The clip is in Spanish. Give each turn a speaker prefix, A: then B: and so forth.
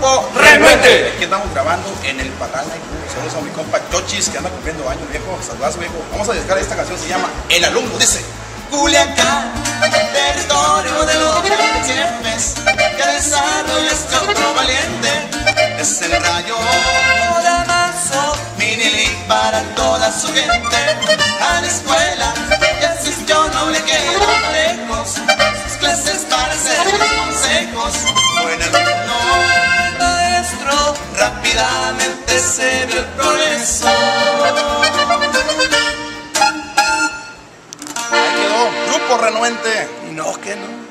A: Grupo
B: Renuente.
A: Aquí andamos grabando en el Parral. Saludos a mi compa Chochis que anda cumpliendo años, viejo. Saludazo, viejo. Vamos a dedicar esta canción, se llama El Alumno. Dice:
C: Culiacán, territorio de los grandes jefes, que desarrolla este otro valiente. Es el rayo Damaso, mini league para toda su gente. A la escuela ya asistió, no le queda lejos. Sus clases para hacerles consejos. Buen alumno, buen maestro, rápidamente se vio el progreso.
A: ahí quedó. Grupo Renuente.
C: Y no, que no.